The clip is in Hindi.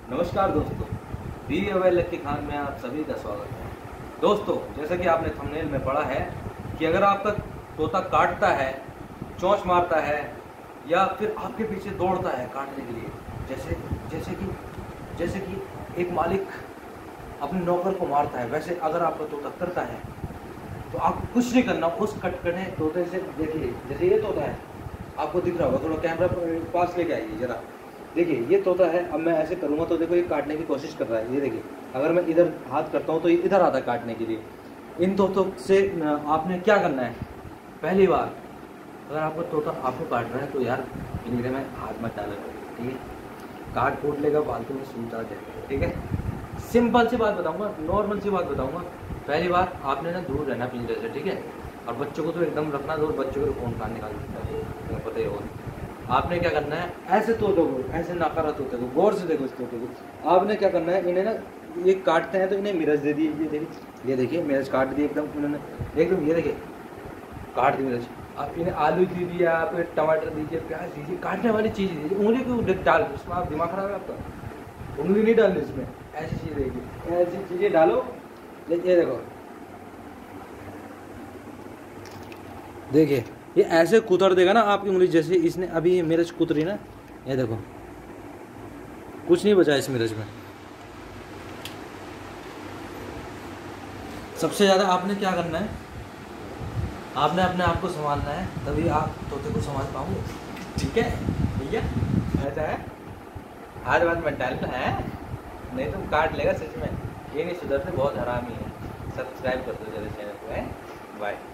नमस्कार दोस्तों, बी अवेल लक्की खान में आप सभी का स्वागत है। दोस्तों, जैसा कि आपने थंबनेल में पढ़ा है कि अगर आपका तोता काटता है, चोंच मारता है या फिर आपके पीछे दौड़ता है काटने के लिए, जैसे कि एक मालिक अपने नौकर को मारता है, वैसे अगर आपका तोता करता है तो आपको कुछ नहीं करना। उस कटकने तोते से देखिए, जैसे ये तोता है, आपको दिख रहा होगा, थोड़ा कैमरा पास लेके आइए जरा। देखिए ये तोता है, अब मैं ऐसे करूँगा तो देखो ये काटने की कोशिश कर रहा है। ये देखिए, अगर मैं इधर हाथ करता हूँ तो ये इधर आता है काटने के लिए। इन तोतों से आपने क्या करना है, पहली बार अगर आपको तोता आपको काट रहा है तो यार पिंजरे में हाथ मत डालो, ठीक है? काट फूट लेगा, फालतू में सूट आ जाएगा, ठीक है? सिंपल सी बात बताऊँगा, नॉर्मल सी बात बताऊँगा। पहली बार आपने ना दूर रहना पिंजरे से, ठीक है? और बच्चों को तो एकदम रखना दूर, बच्चों को फ़ोन कान निकाल देता है, तुम्हें पता ही होगा। आपने क्या करना है, ऐसे तोतों को, ऐसे नाकारा तोते को गौर से देखो, इस तोते को आपने क्या करना है, इन्हें ना ये काटते हैं तो इन्हें मिर्च दे दिए। ये देखिए मिर्च काट दी एकदम इन्होंने, एकदम ये देखिए काट दी मिर्च। आप इन्हें आलू दे दिया, आप टमाटर दीजिए, प्याज दीजिए, काटने वाली चीज़ दीजिए। उंगली क्यों डाल, उसमें आप दिमाग खराब है आपका, उंगली नहीं डालनी इसमें। ऐसी चीज़ देखिए, ऐसी चीज़ें डालो। ये देखो, देखिए ये ऐसे कुतर देगा ना आपकी उंगली, जैसे इसने अभी ये मिर्च कुतरी ना, ये देखो कुछ नहीं बचा इस मिर्च में। सबसे ज़्यादा आपने क्या करना है, आपने अपने आप को संभालना है, तभी आप तोते को संभाल पाओगे, ठीक है भैया? ऐसा है, आज बात मत डालना है, नहीं तुम काट लेगा सच में। ये नहीं सुधरते, बहुत हरामी है। सब्सक्राइब कर दो जरा चैनल को, है बाय।